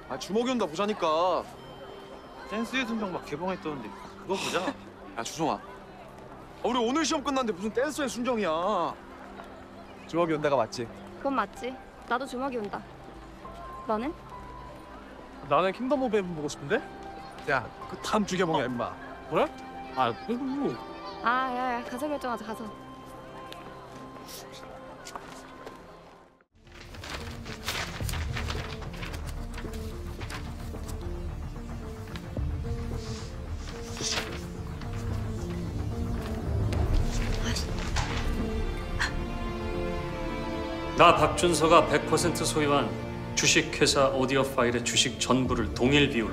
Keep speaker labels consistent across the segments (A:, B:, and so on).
A: 아 주먹이 온다 보자니까.
B: 댄스의 순정 막 개봉했다는데 그거 보자.
A: 야 주성아, 우리 오늘 시험 끝났는데 무슨 댄스의 순정이야. 주먹이 온다가 맞지?
C: 그건 맞지. 나도 주먹이 온다. 너는?
B: 나는 킹덤 오브 헤븐 보고 싶은데?
A: 야, 그 다음 주 개봉이야 임마.
B: 뭐래? 아 그리고
C: 아, 야, 가서 결정하자, 가서.
D: 나 박준서가 100% 소유한 주식회사 오디오 파일의 주식 전부를 동일 비율로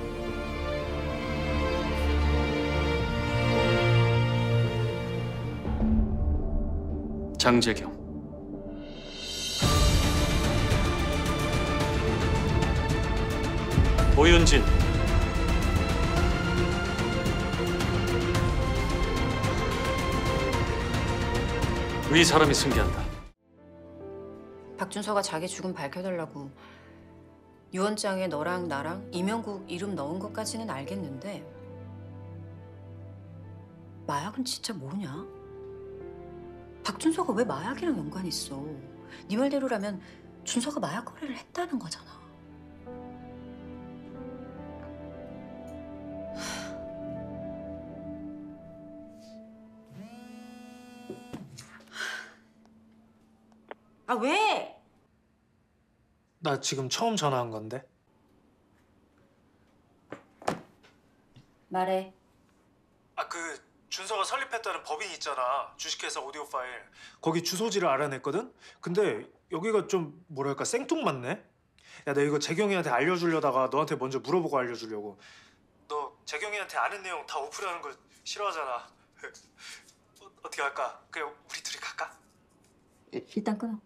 D: 장재경 오윤진 위 사람이 승계한다.
E: 박준서가 자기 죽음 밝혀달라고 유언장에 너랑 나랑 이명국 이름 넣은 것까지는 알겠는데 마약은 진짜 뭐냐? 박준서가 왜 마약이랑 연관이 있어? 네 말대로라면 준서가 마약 거래를 했다는 거잖아. 아 왜?
F: 나 지금 처음 전화한 건데.
E: 말해.
F: 그 준서가 설립했다는 법인 있잖아. 주식회사 오디오 파일. 거기 주소지를 알아냈거든. 근데 여기가 좀 뭐랄까 생뚱맞네. 야, 나 이거 재경이한테 알려주려다가 너한테 먼저 물어보고 알려주려고. 너 재경이한테 아는 내용 다 오픈하는 거 싫어하잖아. 어떻게 할까? 그냥 우리 둘이 갈까?
E: 일단 끊어.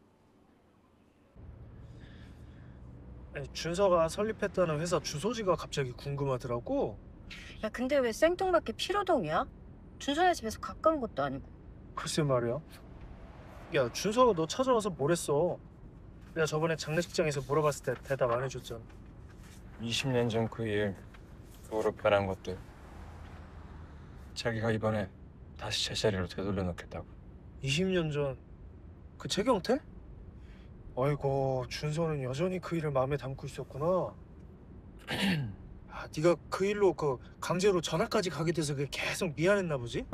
F: 아니, 준서가 설립했다는 회사 주소지가 갑자기 궁금하더라고.
E: 야 근데 왜 생뚱맞게 피로동이야? 준서네 집에서 가까운 것도 아니고.
F: 글쎄 말이야. 야, 준서가 너 찾아와서 뭘 했어? 내가 저번에 장례식장에서 물어봤을 때 대답 안 해줬잖아.
G: 20년 전 그 일, 그 후로 변한 것들. 자기가 이번에 다시 제자리로 되돌려 놓겠다고.
F: 20년 전 그 최경태? 아이고, 준서는 여전히 그 일을 마음에 담고 있었구나. 아, 네가 그 일로 그 강제로 전학까지 가게 돼서 그게 계속 미안했나 보지?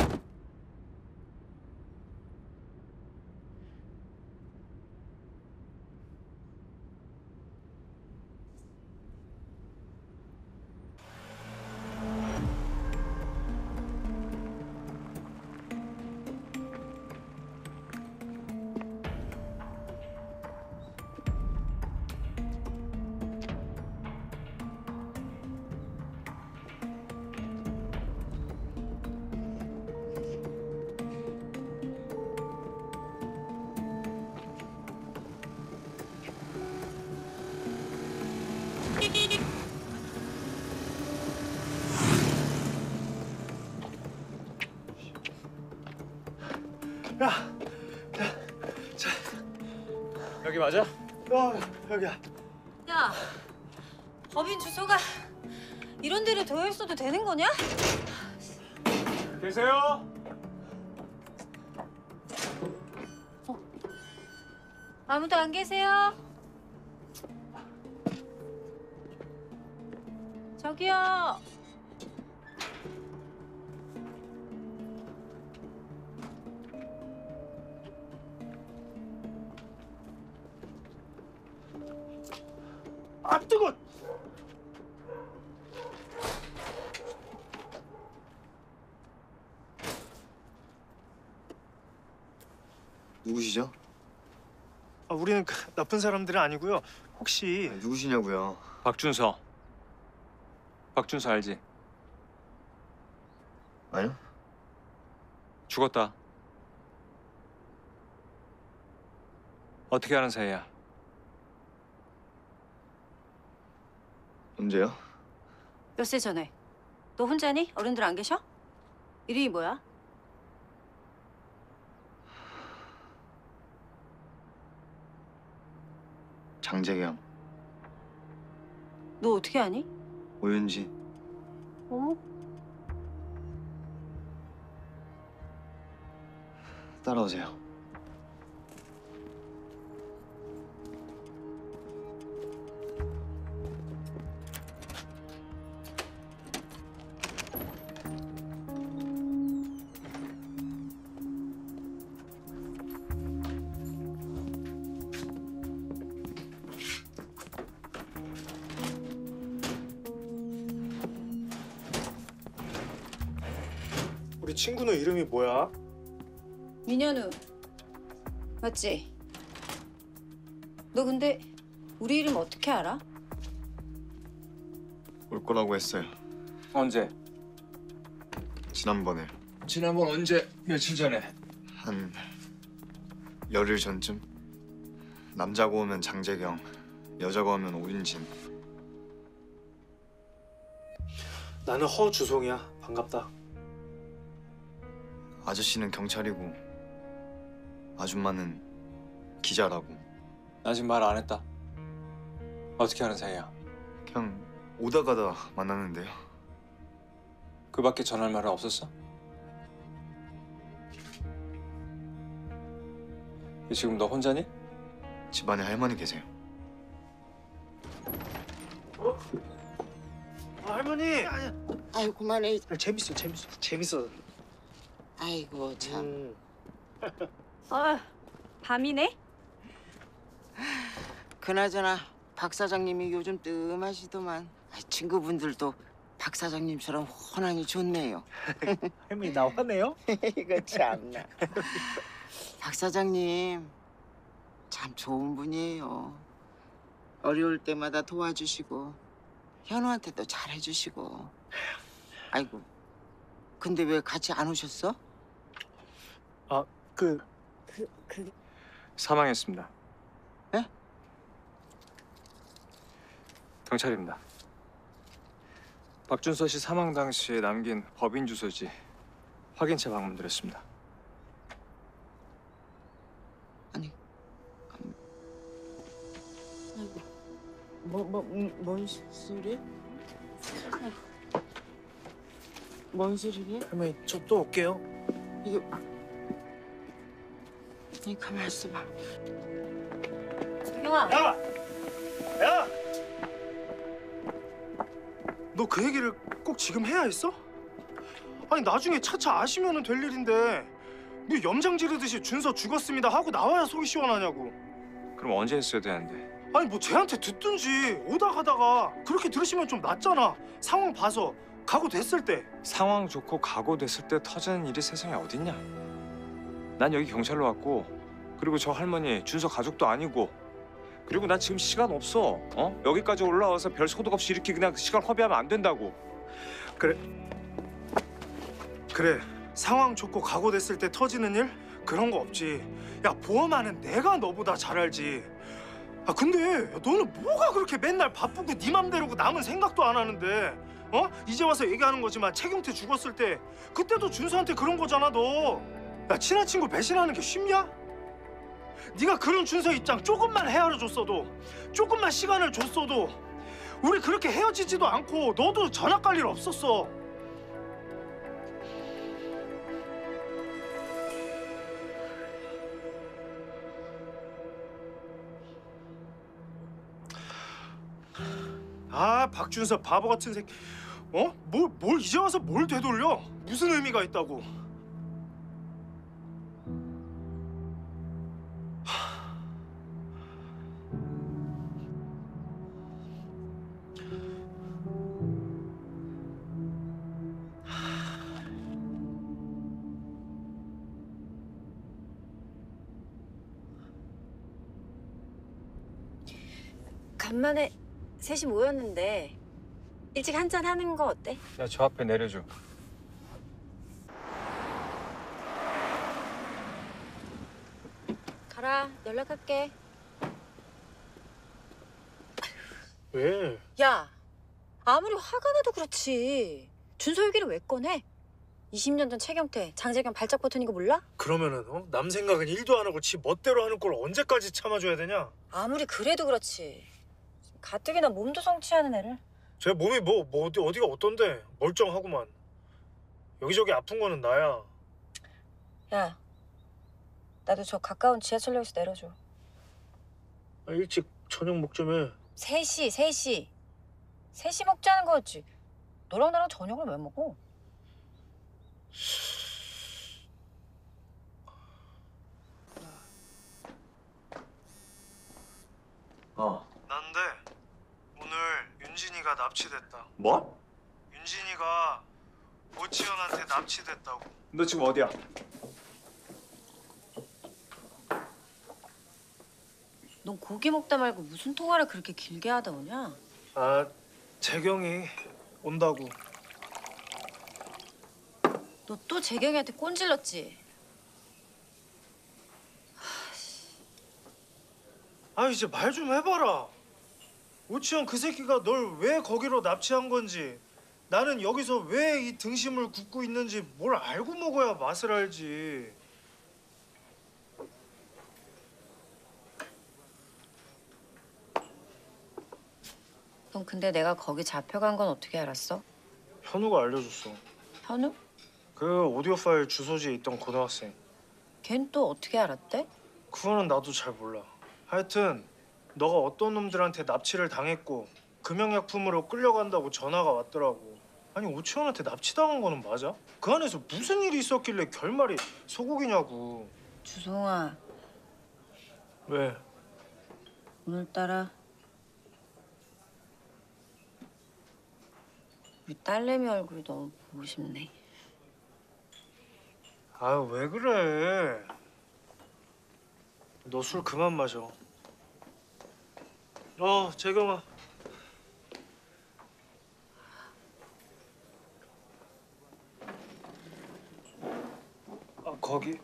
F: 야,
A: 여기 맞아?
F: 여기야.
E: 야, 법인 주소가 이런 데를 되어 있어도 되는 거냐?
A: 계세요?
E: 아무도 안 계세요? 저기요.
F: 아, 뜨거.
A: 누구시죠?
F: 아, 우리는 나쁜 사람들은 아니고요. 혹시
A: 누구시냐고요?
G: 박준서. 박준서 알지?
A: 아니요?
G: 죽었다. 어떻게 아는 사이야?
A: 언제요?
E: 몇 세 전에. 너 혼자니? 어른들 안 계셔? 이름이 뭐야?
A: 장재경.
E: 너 어떻게 아니?
A: 오윤지.
E: 어머.
A: 따라오세요.
F: 우리 친구는 이름이 뭐야?
E: 민현우. 맞지? 너 근데 우리 이름 어떻게 알아?
A: 올 거라고 했어요.
G: 언제?
A: 지난번에
G: 지난번 언제? 며칠 전에.
A: 한 열흘 전쯤. 남자고 오면 장재경, 여자고 하면 오윤진.
F: 나는 허주송이야. 반갑다.
A: 아저씨는 경찰이고 아줌마는 기자라고.
G: 나 지금 말 안 했다. 어떻게 하는 사이야?
A: 그냥 오다 가다 만났는데요.
G: 그 밖에 전할 말은 없었어? 지금 너 혼자니?
A: 집안에 할머니 계세요.
F: 할머니.
H: 아유 그만해.
F: 재밌어.
H: 아이고 참.
C: 밤이네?
H: 그나저나 박 사장님이 요즘 뜸하시더만. 친구분들도 박 사장님처럼 호랑이 좋네요.
F: 할머니 나 화내요?
H: 이거 참나. 박 사장님 참 좋은 분이에요. 어려울 때마다 도와주시고 현우한테도 잘해주시고. 아이고 근데 왜 같이 안 오셨어?
G: 사망했습니다.
H: 예?
G: 경찰입니다. 박준서 씨 사망 당시에 남긴 법인 주소지 확인차 방문드렸습니다.
H: 아니 아이고 뭔 소리? 뭔 소리래?
F: 할머니 저 또 올게요.
H: 이게 이 가만 있어봐.
E: 형아.
F: 야! 너 그 얘기를 꼭 지금 해야 했어? 아니 나중에 차차 아시면은 될 일인데 뭐 염장 지르듯이 준서 죽었습니다 하고 나와야 속이 시원하냐고.
G: 그럼 언제 했어야 되는데?
F: 아니 뭐 쟤한테 듣든지 오다 가다가 그렇게 들으시면 좀 낫잖아. 상황 봐서 각오됐을 때.
G: 상황 좋고 각오됐을 때 터지는 일이 세상에 어딨냐? 난 여기 경찰로 왔고 그리고 저 할머니 준서 가족도 아니고 그리고 난 지금 시간 없어. 여기까지 올라와서 별 소득 없이 이렇게 그냥 시간 허비하면 안 된다고.
F: 그래 상황 좋고 각오됐을 때 터지는 일? 그런 거 없지. 야 보험하는 내가 너보다 잘 알지. 아 근데 너는 뭐가 그렇게 맨날 바쁘고 네 맘대로고 남은 생각도 안 하는데 이제 와서 얘기하는 거지만 최경태 죽었을 때 그때도 준서한테 그런 거잖아 너. 야 친한 친구 배신하는 게 쉽냐? 네가 그런 준서 입장 조금만 헤아려줬어도 조금만 시간을 줬어도 우리 그렇게 헤어지지도 않고 너도 전학 갈 일 없었어. 아 박준서 바보 같은 새끼. 뭘 이제 와서 뭘 되돌려? 무슨 의미가 있다고?
E: 간만에 셋이 모였는데 일찍 한잔 하는 거 어때?
G: 야, 저 앞에 내려줘.
E: 가라. 연락할게.
F: 왜?
E: 야, 아무리 화가 나도 그렇지. 준서 얘기를 왜 꺼내? 20년 전 최경태, 장재경 발작 버튼인 거 몰라?
F: 그러면은 남 생각은 1도 안 하고 지 멋대로 하는 걸 언제까지 참아줘야 되냐?
E: 아무리 그래도 그렇지. 가뜩이나 몸도 성취하는 애를.
F: 제 몸이 어디가 어떤데 멀쩡하구만. 여기저기 아픈 거는 나야.
E: 야, 나도 저 가까운 지하철역에서 내려줘.
F: 일찍 저녁 먹 좀 해.
E: 3시 먹자는 거였지. 너랑 나랑 저녁을 왜 먹어?
F: 난데 오늘 윤진이가 납치됐다.
G: 뭐?
F: 윤진이가 오치현한테 납치됐다고.
G: 너 지금 어디야?
E: 넌 고기 먹다 말고 무슨 통화를 그렇게 길게 하다 오냐?
F: 아, 재경이 온다고.
E: 너 또 재경이한테 꼰질렀지?
F: 아, 이제 말 좀 해봐라. 오치현 그 새끼가 널 왜 거기로 납치한 건지, 나는 여기서 왜 이 등심을 굽고 있는지 뭘 알고 먹어야 맛을 알지.
E: 넌 근데 내가 거기 잡혀간 건 어떻게 알았어?
F: 현우가 알려줬어.
E: 현우?
F: 그 오디오 파일 주소지에 있던 고등학생.
E: 걘 또 어떻게 알았대?
F: 그거는 나도 잘 몰라. 하여튼 너가 어떤 놈들한테 납치를 당했고 금연약품으로 끌려간다고 전화가 왔더라고. 아니 오치현한테 납치당한 거는 맞아? 그 안에서 무슨 일이 있었길래 결말이 소고기냐고.
E: 주송아,
F: 왜?
E: 오늘따라 우리 딸내미 얼굴이 너무 보고 싶네.
F: 아유 왜 그래? 너 술 그만 마셔. 재경아. 거기.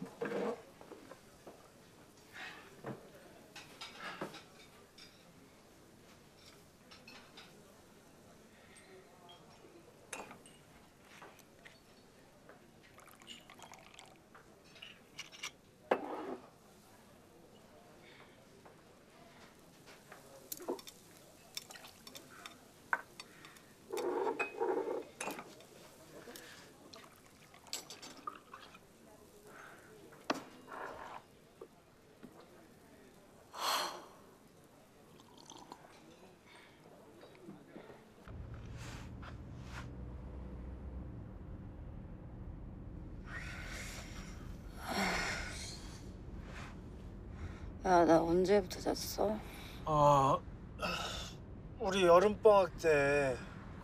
E: 야, 나 언제부터 잤어?
F: 아, 우리 여름방학 때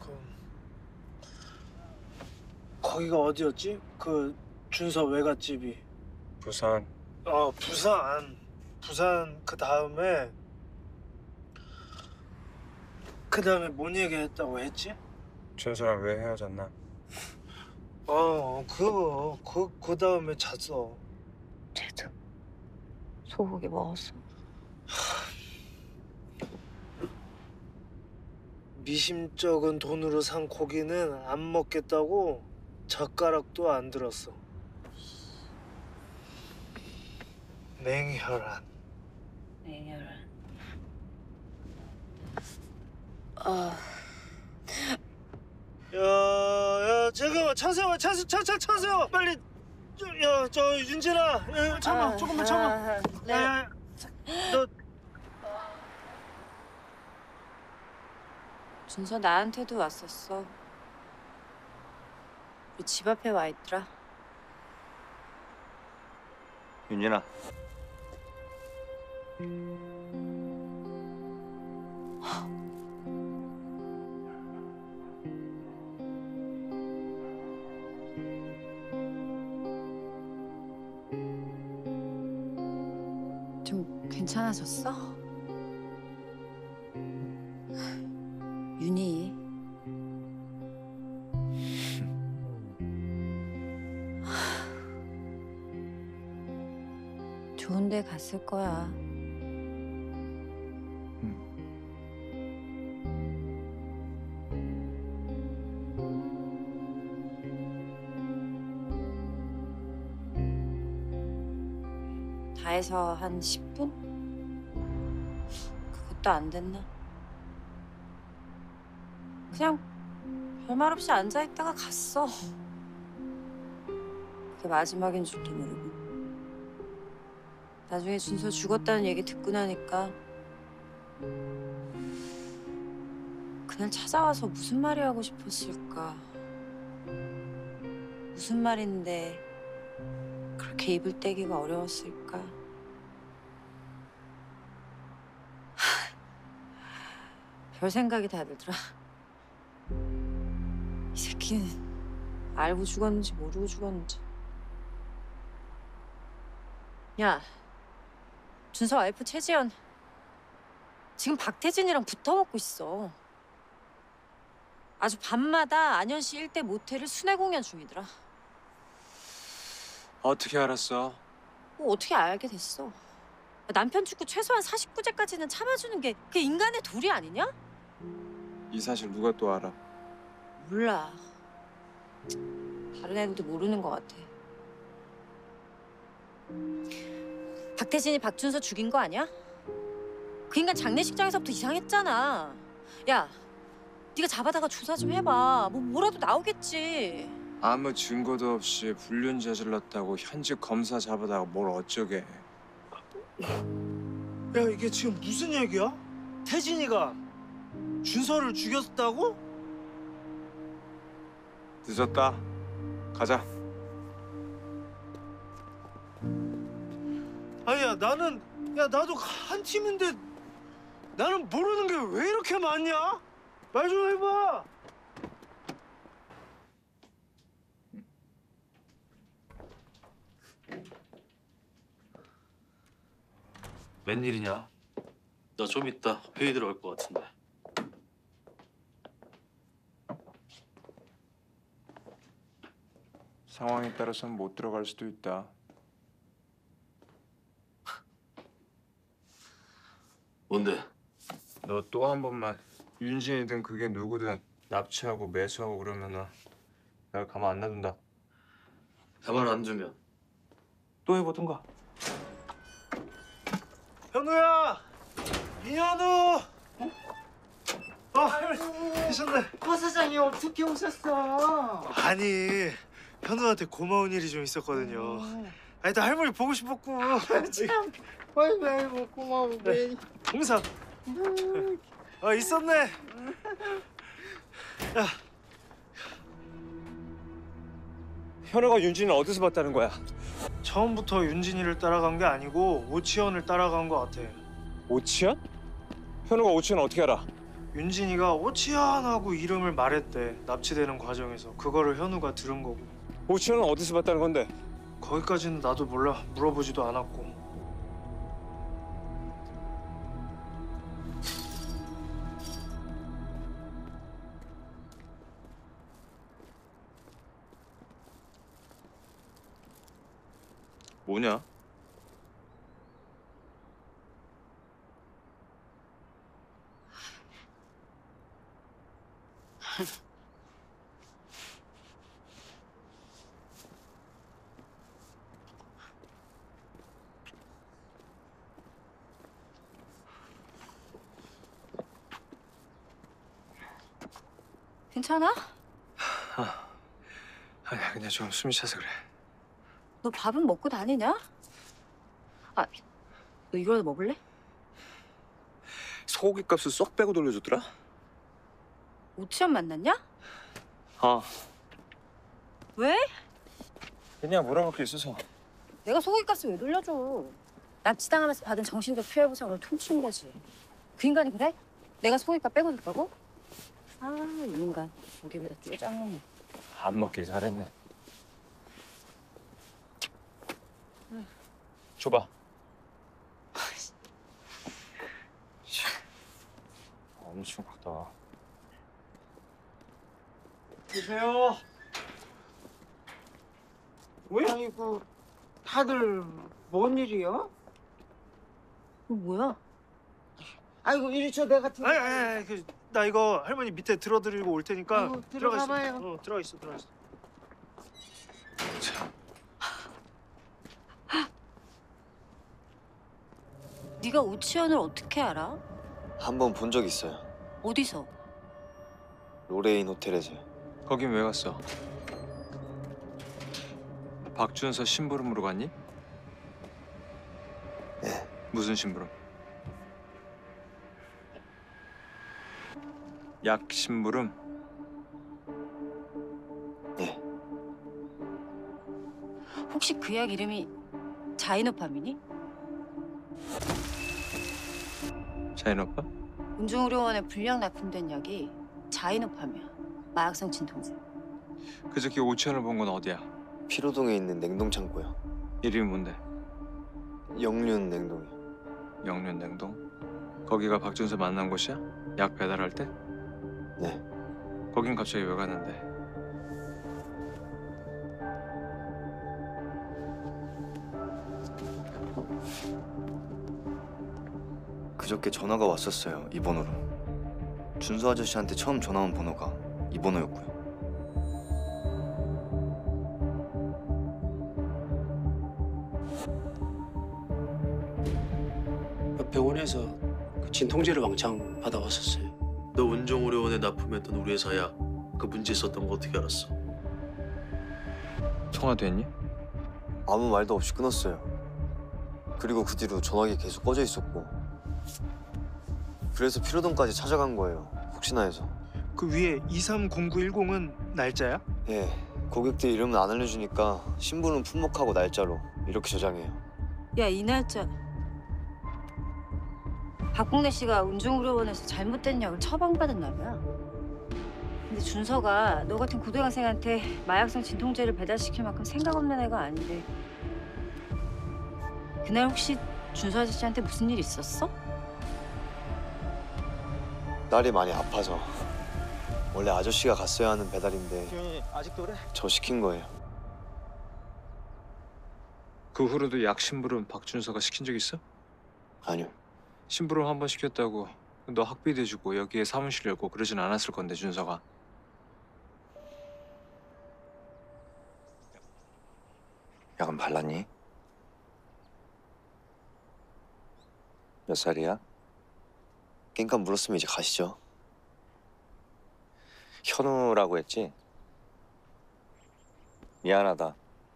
F: 거기가 어디였지? 그 준서 외갓집이.
G: 부산.
F: 부산 그 다음에 뭔 얘기했다고 했지?
G: 준서랑 왜 헤어졌나?
F: 그 다음에 잤어.
E: 쟤도 소고기 먹었어.
F: 미심쩍은 돈으로 산 고기는 안 먹겠다고 젓가락도 안 들었어. 냉혈한.
E: 냉혈한. 아,
F: 야, 재경아, 차세요, 빨리. 저 윤진아, 참아, 조금만 참아.
E: 네.
F: 야, 너
E: 준서 나한테도 왔었어. 우리 집 앞에 와 있더라.
G: 윤진아.
E: 좀 괜찮아졌어? 윤희. 좋은 데 갔을 거야. 다 해서 한 10분? 그것도 안 됐나? 그냥 별말 없이 앉아있다가 갔어. 그게 마지막인 줄도 모르고. 나중에 준서 죽었다는 얘기 듣고 나니까 그날 찾아와서 무슨 말이 하고 싶었을까. 무슨 말인데 그렇게 입을 떼기가 어려웠을까. 별 생각이 다 들더라. 이 새끼는 알고 죽었는지 모르고 죽었는지. 야, 준서 와이프 최지연 지금 박태진이랑 붙어먹고 있어. 아주 밤마다 안현시 일대 모텔을 순회 공연 중이더라.
G: 어떻게 알았어?
E: 뭐 어떻게 알게 됐어. 남편 죽고 최소한 49제까지는 참아주는 게 그게 인간의 도리 아니냐?
G: 이 사실 누가 또 알아?
E: 몰라. 다른 애들도 모르는 것 같아. 박태진이 박준서 죽인 거 아니야? 그 인간 장례식장에서부터 이상했잖아. 야, 네가 잡아다가 조사 좀 해봐. 뭐라도 나오겠지.
G: 아무 증거도 없이 불륜 저질렀다고 현직 검사 잡아다가 뭘 어쩌게.
F: 야, 이게 지금 무슨 얘기야? 태진이가 준서를 죽였다고?
G: 늦었다. 가자.
F: 아니야, 나도 한 팀인데 나는 모르는 게 왜 이렇게 많냐? 말 좀 해봐.
B: 웬일이냐? 나 좀 이따 회의 들어갈 것 같은데.
G: 상황에 따라서는 못 들어갈 수도 있다.
B: 뭔데?
G: 너 또 한 번만 윤진이든 그게 누구든 납치하고 매수하고 그러면은 내가 가만 안 놔둔다.
B: 가만 안 두면
G: 또 해보든가.
F: 현우야! 이현우! 계셨네.
H: 고 사장이 어떻게 오셨어?
F: 아니, 현우한테 고마운 일이 좀 있었거든요. 아니, 나 할머니 보고 싶었고.
H: 참, 아이고 고마워. 왜?
F: 공사. 있었네. 야,
G: 현우가 윤진이를 어디서 봤다는 거야?
F: 처음부터 윤진이를 따라간 게 아니고 오치현을 따라간 것 같아.
G: 오치현? 현우가 오치현 어떻게 알아?
F: 윤진이가 오치현하고 이름을 말했대. 납치되는 과정에서. 그거를 현우가 들은 거고.
G: 오치현은 어디서 봤다는 건데?
F: 거기까지는 나도 몰라. 물어보지도 않았고.
G: 뭐냐?
E: 괜찮아?
G: 아니야, 그냥 좀 숨이 차서 그래.
E: 너 밥은 먹고 다니냐? 아, 너 이거라도 먹을래?
G: 소고기 값을 쏙 빼고 돌려줬더라?
E: 오치현 만났냐?
G: 어.
E: 왜?
G: 그냥 물어볼 게 있어서.
E: 내가 소고기 값을 왜 돌려줘? 납치당하면서 받은 정신적 피해 보상을 퉁친 거지. 그 인간이 그래? 내가 소고기 값 빼고 줬다고? 아, 이 인간 고기보다 쪼장먹네.
G: 안 먹길 잘했네. 줘봐. 엄청 크다.
H: 드세요. 왜? 아이고, 다들 뭔 일이요?
E: 이거 뭐야?
H: 아이고 이리 저 내 같은.
F: 아니, 나 이거 할머니 밑에 들어드리고 올 테니까
H: 아이고,
F: 들어가 있어.
H: 들어가봐요.
F: 들어가 있어.
E: 네가 오치현을 어떻게 알아?
I: 한 번 본 적 있어요.
E: 어디서?
I: 로레인 호텔에서요.
G: 거긴 왜 갔어? 박준서 심부름으로 갔니?
I: 네.
G: 무슨 심부름? 약 심부름?
I: 네.
E: 혹시 그 약 이름이 자이노팜이니?
G: 자인오빠?
E: 운종의료원에 불량 납품된 약이 자이노팜이야. 마약성 진통제.
G: 그저께 오치현을 본 건 어디야?
I: 피로동에 있는 냉동창고요.
G: 이름이 뭔데?
I: 영륜 냉동이요.
G: 영륜 냉동? 거기가 박준서 만난 곳이야? 약 배달할 때?
I: 네.
G: 거긴 갑자기 왜 갔는데?
I: 그저께 전화가 왔었어요. 이 번호로. 준수 아저씨한테 처음 전화 온 번호가 이 번호였고요.
J: 병원에서 그 진통제를 왕창 받아왔었어요.
B: 너 운종의료원에 납품했던 우리 회사야. 그 문제 있었던 거 어떻게 알았어?
G: 통화됐니?
I: 아무 말도 없이 끊었어요. 그리고 그 뒤로 전화기 계속 꺼져 있었고. 그래서 피로동까지 찾아간 거예요. 혹시나 해서.
F: 그 위에 230910은 날짜야?
I: 예. 고객들 이름은 안 알려주니까 신분은 품목하고 날짜로 이렇게 저장해요.
E: 야, 이 날짜. 박봉래 씨가 운종의료원에서 잘못된 약을 처방받은 날이야. 근데 준서가 너 같은 고등학생한테 마약성 진통제를 배달시킬 만큼 생각 없는 애가 아닌데 그날 혹시 준서 아저씨한테 무슨 일 있었어?
I: 딸이 많이 아파서. 원래 아저씨가 갔어야 하는 배달인데
H: 기현이 아직도 그래?
I: 저 시킨 거예요.
G: 그 후로도 약 심부름 박준서가 시킨 적 있어?
I: 아니요.
G: 심부름 한 번 시켰다고 너 학비도 주고 여기에 사무실 열고 그러진 않았을 건데 준서가.
I: 약은 발랐니? 몇 살이야? 깽판 물었으면 이제 가시죠. 현우라고 했지? 미안하다.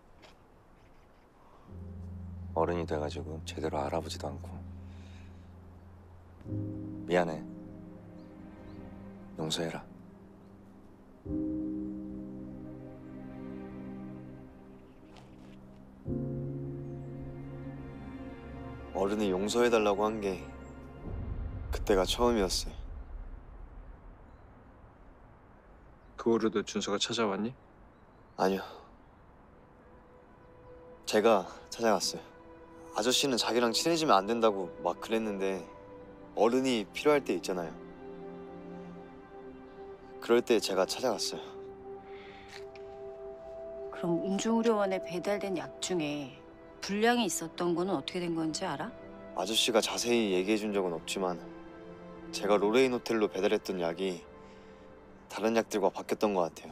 I: 어른이 돼가지고 제대로 알아보지도 않고. 미안해. 용서해라. 어른이 용서해달라고 한 게 그때가 처음이었어요.
G: 그 후로도 준서가 찾아왔니?
I: 아니요. 제가 찾아갔어요. 아저씨는 자기랑 친해지면 안 된다고 막 그랬는데 어른이 필요할 때 있잖아요. 그럴 때 제가 찾아갔어요.
E: 그럼 운종의료원에 배달된 약 중에 불량이 있었던 거는 어떻게 된 건지 알아?
I: 아저씨가 자세히 얘기해 준 적은 없지만 제가 로레인 호텔로 배달했던 약이 다른 약들과 바뀌었던 것 같아요.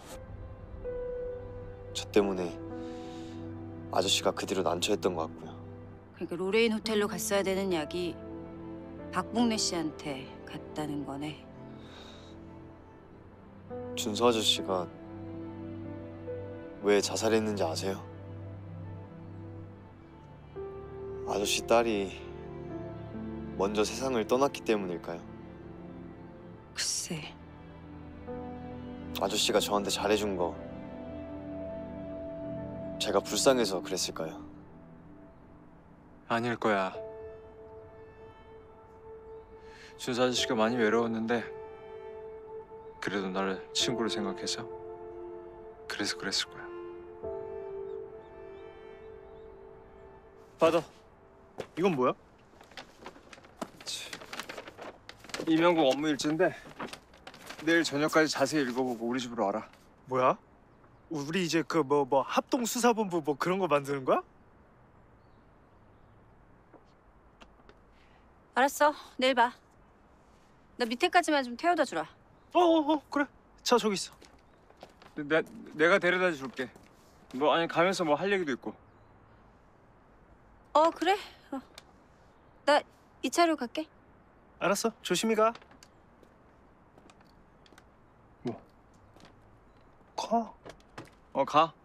I: 저 때문에 아저씨가 그 뒤로 난처했던 것 같고요.
E: 그러니까 로레인 호텔로 갔어야 되는 약이 박봉래 씨한테 갔다는 거네.
I: 준서 아저씨가 왜 자살했는지 아세요? 아저씨 딸이 먼저 세상을 떠났기 때문일까요?
E: 글쎄.
I: 아저씨가 저한테 잘해준 거 제가 불쌍해서 그랬을까요?
G: 아닐 거야. 준서 아저씨가 많이 외로웠는데 그래도 나를 친구로 생각해서 그래서 그랬을 거야.
F: 받아. 이건 뭐야?
G: 이명국 업무 일지인데 내일 저녁까지 자세히 읽어보고 우리 집으로 와라.
F: 뭐야? 우리 이제 그 뭐 합동 수사본부 뭐 그런 거 만드는 거야?
E: 알았어. 내일 봐. 나 밑에까지만 좀 태워다 주라.
F: 그래. 차 저기 있어.
G: 내가 데려다 줄게. 뭐 아니 가면서 뭐 할 얘기도 있고.
E: 그래. 나 이 차로 갈게.
F: 알았어. 조심히 가.
G: 뭐
F: 가.
A: 가.